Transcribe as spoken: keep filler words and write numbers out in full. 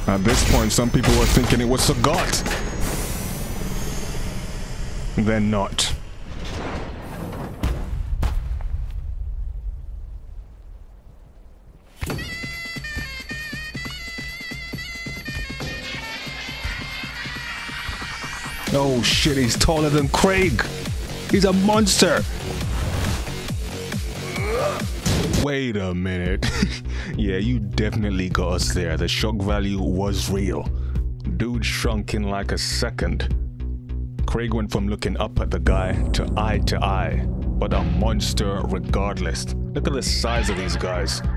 At this point, some people were thinking it was Sagat. They're not. Oh shit, he's taller than Craig. He's a monster. Wait a minute. Yeah, you definitely got us there. The shock value was real. Dude shrunk in like a second. Craig went from looking up at the guy to eye to eye, but a monster regardless. Look at the size of these guys.